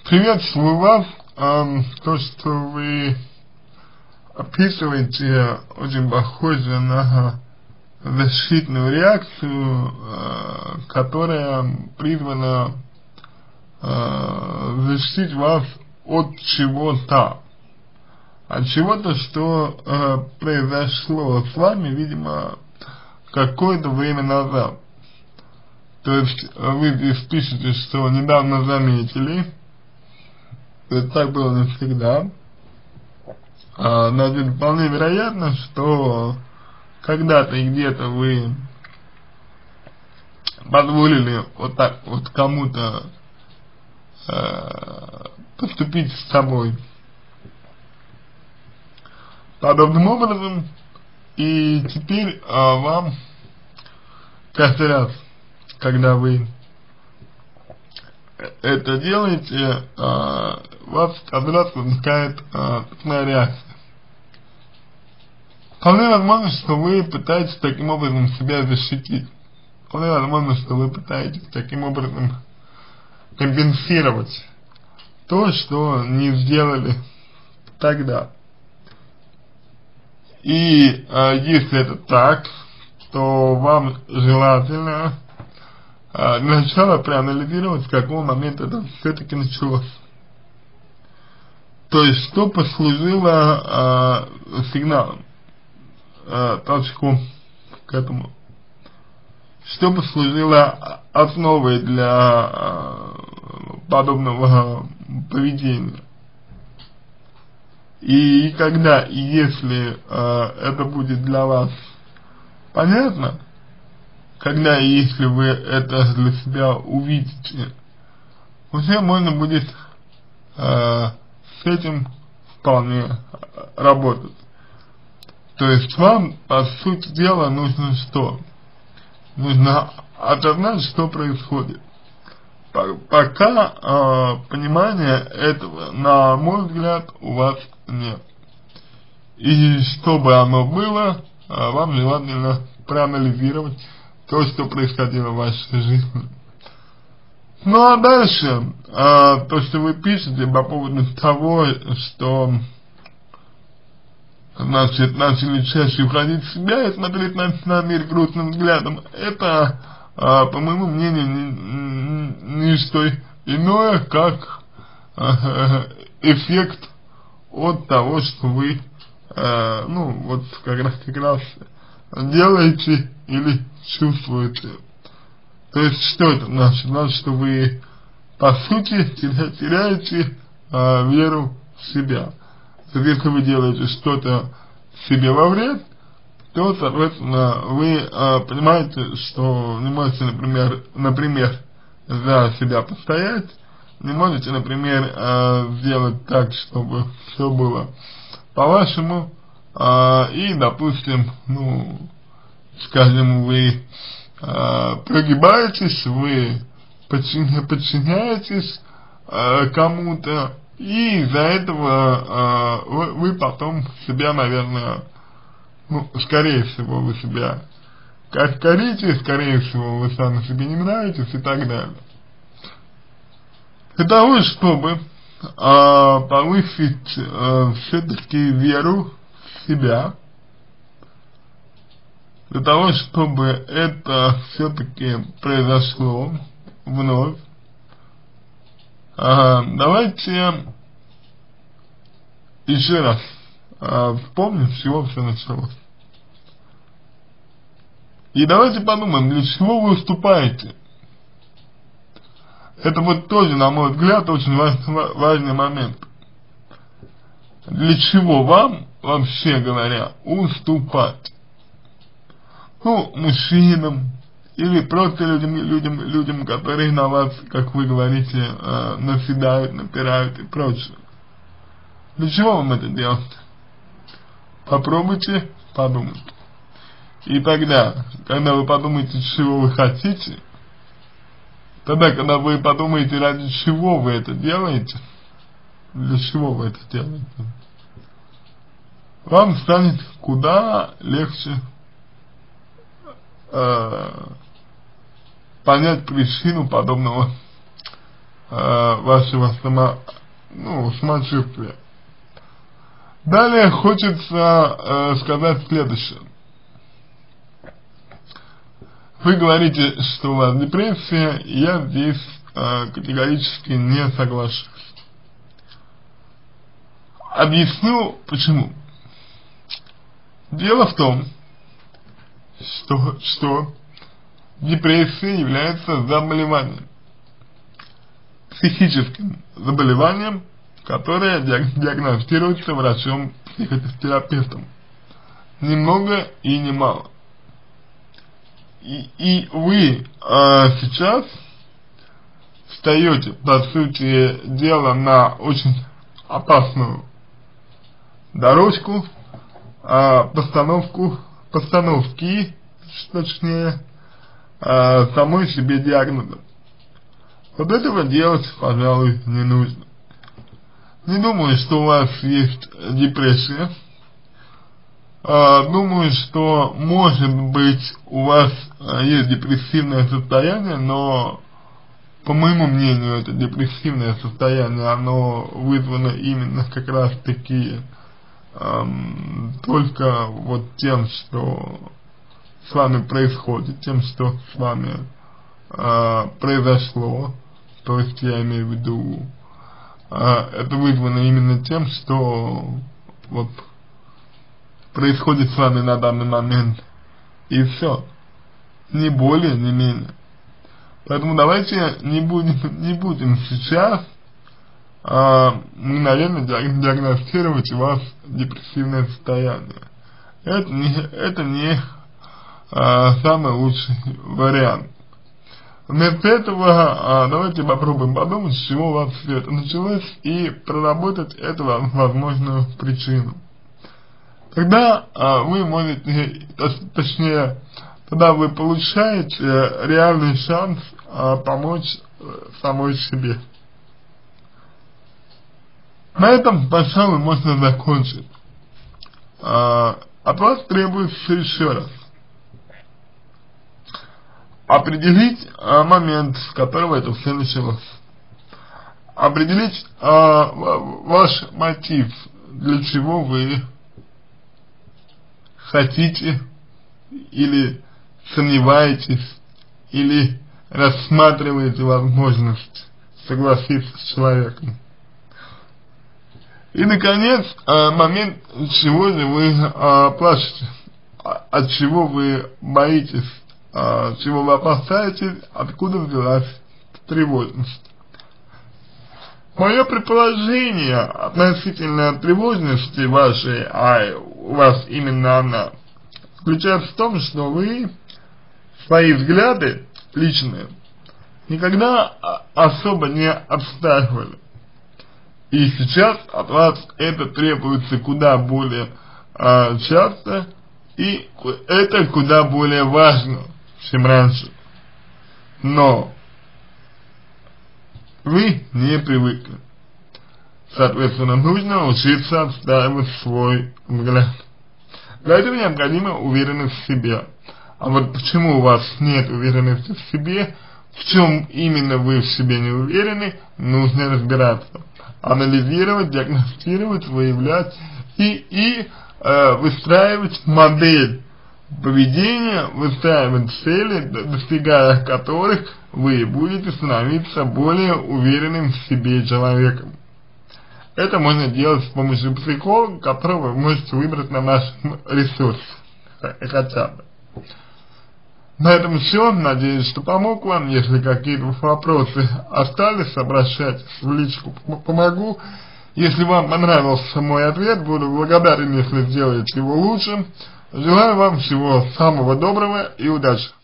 Приветствую вас. То, что вы описываете, очень похоже на защитную реакцию, которая призвана защитить вас от чего-то. От чего-то, что произошло с вами, видимо, какое-то время назад. То есть вы здесь пишете, что недавно заметили, это так было не всегда. Значит, вполне вероятно, что когда-то и где-то вы позволили вот так вот кому-то поступить с собой подобным образом, и теперь вам каждый раз, когда вы это делаете, вас каждый раз возникает такая реакция. Вполне возможно, что вы пытаетесь таким образом себя защитить. Вполне возможно, что вы пытаетесь таким образом компенсировать то, что не сделали тогда. И если это так, то вам желательно для начала проанализировать, с какого момента это все-таки началось. То есть, что послужило сигналом, толчком к этому. Что послужило основой для подобного поведения. И когда и если это будет для вас понятно, когда и если вы это для себя увидите, уже можно будет с этим вполне работать. То есть вам, по сути дела, нужно что? Нужно осознать, что происходит. Пока понимания этого, на мой взгляд, у вас нет. И чтобы оно было, вам желательно проанализировать то, что происходило в вашей жизни. Ну а дальше, то, что вы пишете по поводу того, что, значит, начали чаще уходить в себя и смотреть на мир грустным взглядом, это, по моему мнению, не что иное, как эффект от того, что вы, ну, вот как раз делаете или чувствуете. То есть, что это значит? Значит, что вы, по сути, теряете веру в себя. То есть, если вы делаете что-то себе во вред, то, соответственно, вы понимаете, что не можете, например, за себя постоять, не можете, например, сделать так, чтобы все было по-вашему, и, допустим, ну, скажем, вы прогибаетесь, вы подчиняетесь кому-то, и из-за этого вы потом себя, наверное, ну, скорее всего, вы себя корите, скорее всего, вы сами себе не нравитесь и так далее. Для того, чтобы повысить все-таки веру в себя, для того, чтобы это все-таки произошло вновь, давайте еще раз вспомним, с чего все началось. И давайте подумаем, для чего вы выступаете. Это вот тоже, на мой взгляд, очень важный момент. Для чего вам, вообще говоря, уступать? Ну, мужчинам, или просто людям, которые на вас, как вы говорите, наседают, напирают и прочее. Для чего вам это делать? Попробуйте подумать. И тогда, когда вы подумаете, чего вы хотите, тогда, когда вы подумаете, ради чего вы это делаете, для чего вы это делаете, вам станет куда легче понять причину подобного вашего самочувствия. Далее хочется сказать следующее. Вы говорите, что у вас депрессия, и я здесь категорически не соглашусь. Объясню почему. Дело в том, что депрессия является заболеванием, психическим заболеванием, которое диагностируется врачом-психотерапевтом. Ни много и ни мало. И вы сейчас встаете, по сути дела, на очень опасную дорожку постановки, точнее, самой себе диагноза. Вот этого делать, пожалуй, не нужно. Не думаю, что у вас есть депрессия. Думаю, что, может быть, у вас есть депрессивное состояние, но, по моему мнению, это депрессивное состояние, оно вызвано именно как раз таки только вот тем, что с вами происходит, тем, что с вами произошло. То есть я имею в виду, это вызвано именно тем, что вот происходит с вами на данный момент, и все, ни более, ни менее. Поэтому давайте не будем сейчас мгновенно диагностировать у вас депрессивное состояние. Это не самый лучший вариант. Вместо этого давайте попробуем подумать, с чего у вас все это началось, и проработать эту возможную причину. Тогда вы можете, точнее, тогда вы получаете реальный шанс помочь самой себе. На этом, пожалуй, можно закончить. От вас требуется еще раз определить момент, с которого это все началось. Определить ваш мотив, для чего вы хотите или сомневаетесь, или рассматриваете возможность согласиться с человеком. И, наконец, момент, чего же вы плачете, от чего вы боитесь, чего вы опасаетесь, откуда взялась тревожность. Мое предположение относительно тревожности вашей, а у вас именно она, заключается в том, что вы свои взгляды личные никогда особо не отстаивали. И сейчас от вас это требуется куда более часто, и это куда более важно, чем раньше. Но вы не привыкли. Соответственно, нужно учиться отстаивать свой взгляд. Для этого необходима уверенность в себе. А вот почему у вас нет уверенности в себе, в чем именно вы в себе не уверены, нужно разбираться. Анализировать, диагностировать, выявлять и выстраивать модель поведения, выстраивать цели, достигая которых вы будете становиться более уверенным в себе человеком. Это можно делать с помощью психолога, которого вы можете выбрать на нашем ресурсе, хотя бы. На этом все. Надеюсь, что помог вам. Если какие-то вопросы остались, обращайтесь в личку, помогу. Если вам понравился мой ответ, буду благодарен, если сделаете его лучше. Желаю вам всего самого доброго и удачи.